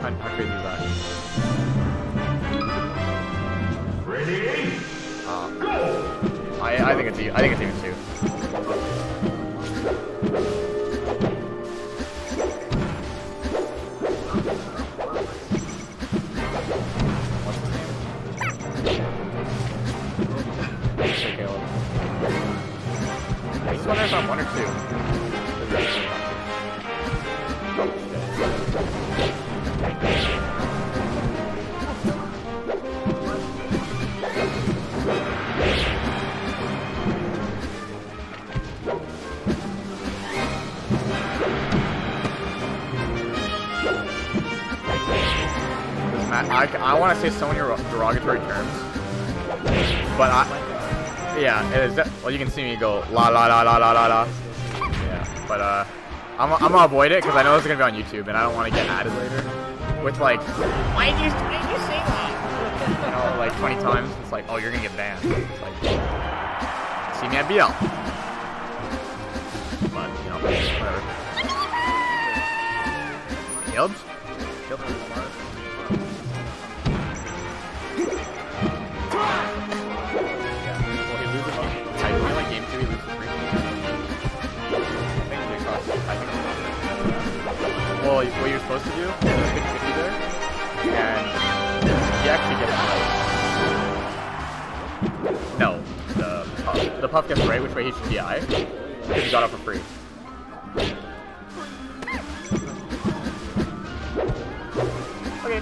How crazy is that? Ready? Go! I think it's even 2. I just wonder if I'm 1 or 2. I want to say so many derogatory terms, but yeah, it is. Well, you can see me go la la la la la la la. Yeah, but I'm gonna avoid it because I know this is gonna be on YouTube, and I don't want to get added later with like, why did you say that? You know, like 20 times. It's like, oh, you're gonna get banned. It's like, see me at BL. But you know, whatever. Caleb's? Well, what you're supposed to do is pick 50 there, and he actually gets right. No, the puff gets right, which way he should be I, because he got it for free. Okay.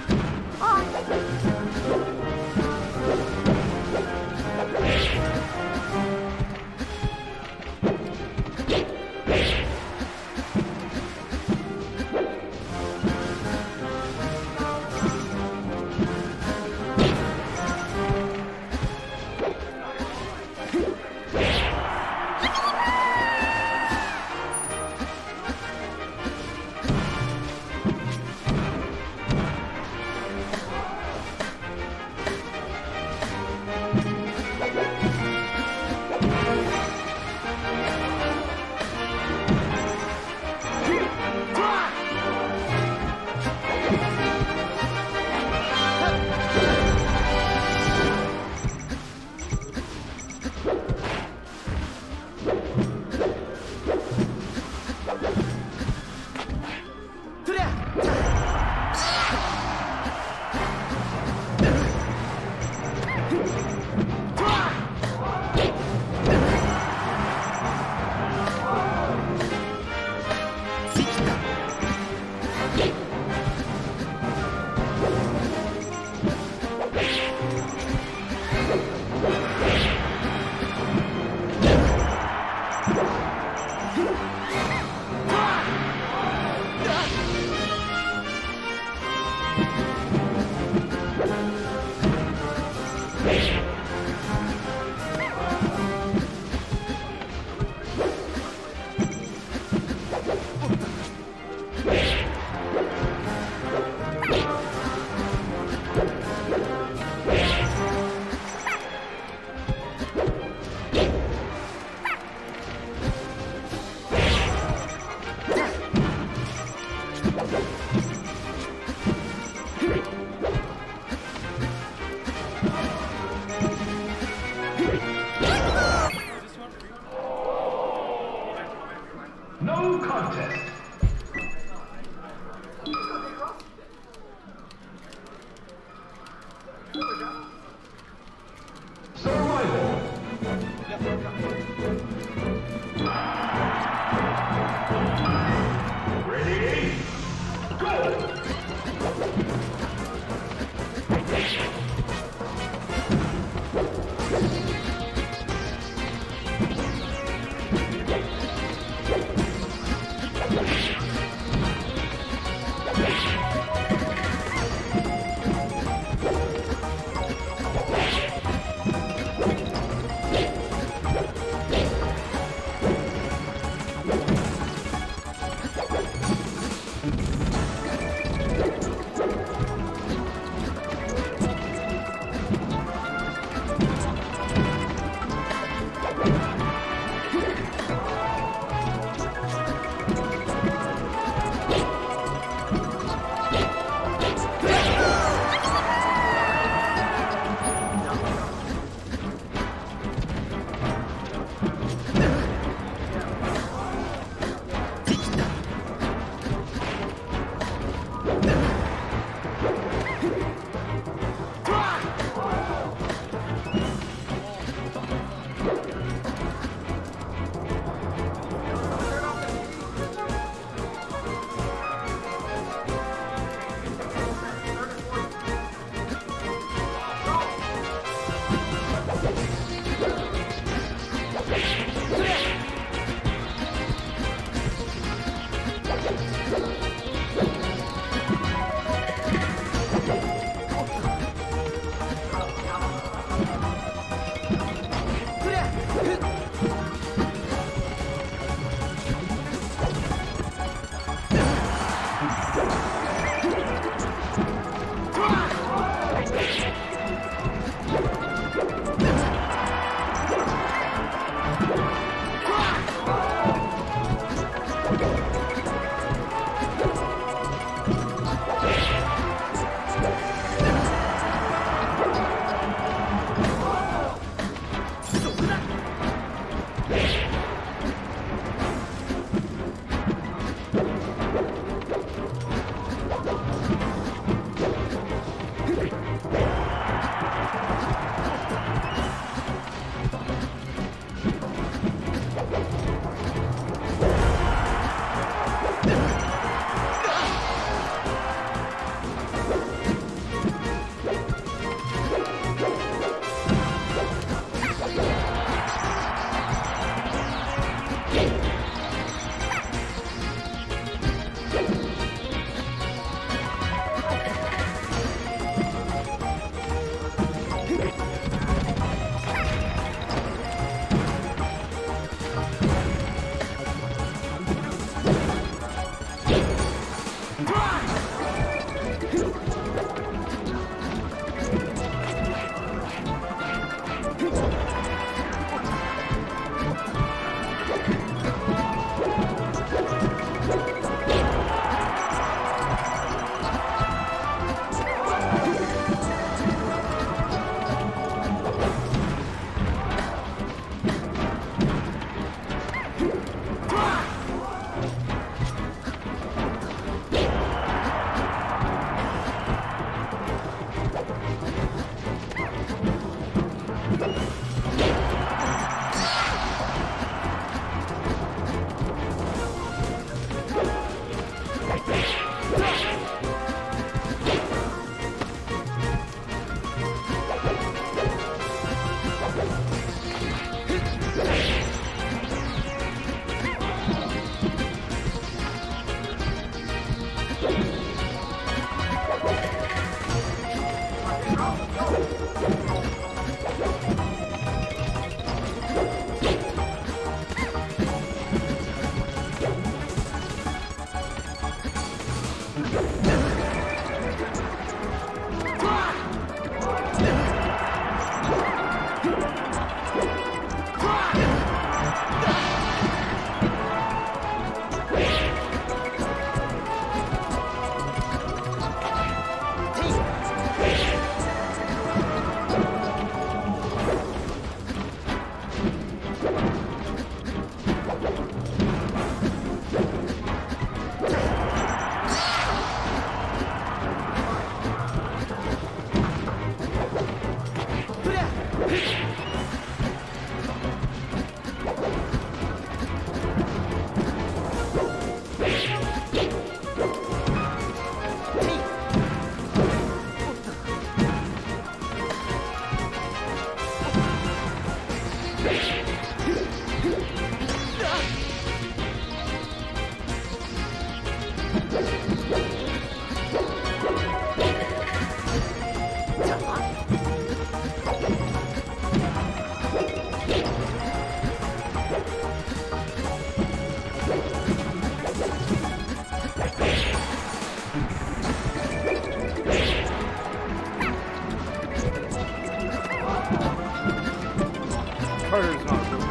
Carter's not really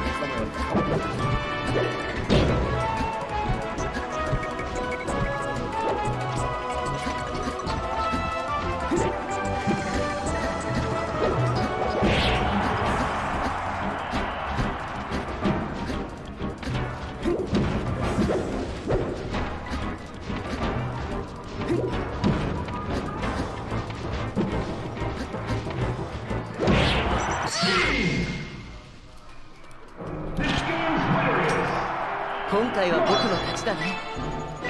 今回は僕の勝ちだね。